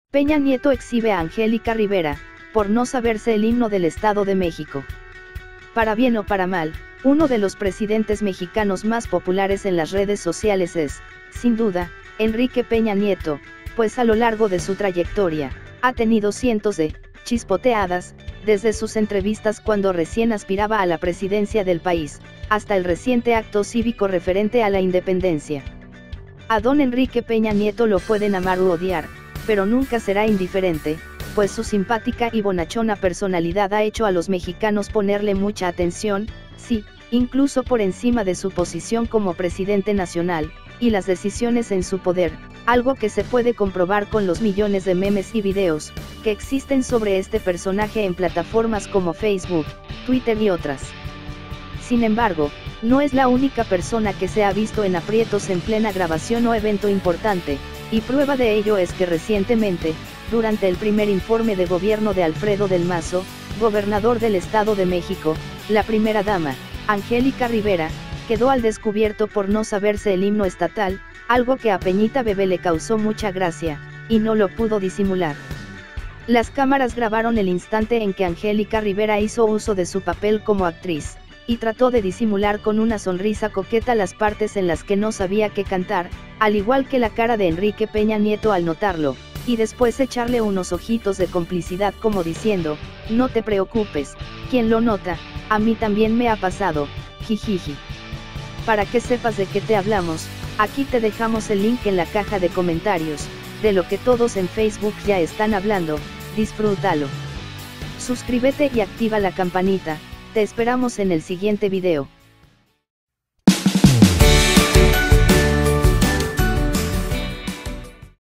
Peña Nieto exhibe a Angélica Rivera, por no saberse el himno del Estado de México. Para bien o para mal, uno de los presidentes mexicanos más populares en las redes sociales es, sin duda, Enrique Peña Nieto, pues a lo largo de su trayectoria, ha tenido cientos de chispoteadas, desde sus entrevistas cuando recién aspiraba a la presidencia del país, hasta el reciente acto cívico referente a la independencia. A don Enrique Peña Nieto lo pueden amar u odiar, pero nunca será indiferente, pues su simpática y bonachona personalidad ha hecho a los mexicanos ponerle mucha atención, sí, incluso por encima de su posición como presidente nacional, y las decisiones en su poder, algo que se puede comprobar con los millones de memes y videos, que existen sobre este personaje en plataformas como Facebook, Twitter y otras. Sin embargo, no es la única persona que se ha visto en aprietos en plena grabación o evento importante, y prueba de ello es que recientemente, durante el primer informe de gobierno de Alfredo del Mazo, gobernador del Estado de México, la primera dama, Angélica Rivera, quedó al descubierto por no saberse el himno estatal, algo que a Peñita Bebé le causó mucha gracia, y no lo pudo disimular. Las cámaras grabaron el instante en que Angélica Rivera hizo uso de su papel como actriz, y trató de disimular con una sonrisa coqueta las partes en las que no sabía qué cantar, al igual que la cara de Enrique Peña Nieto al notarlo, y después echarle unos ojitos de complicidad como diciendo, no te preocupes, quien lo nota, a mí también me ha pasado, jijiji. Para que sepas de qué te hablamos, aquí te dejamos el link en la caja de comentarios, de lo que todos en Facebook ya están hablando, disfrútalo. Suscríbete y activa la campanita, te esperamos en el siguiente video.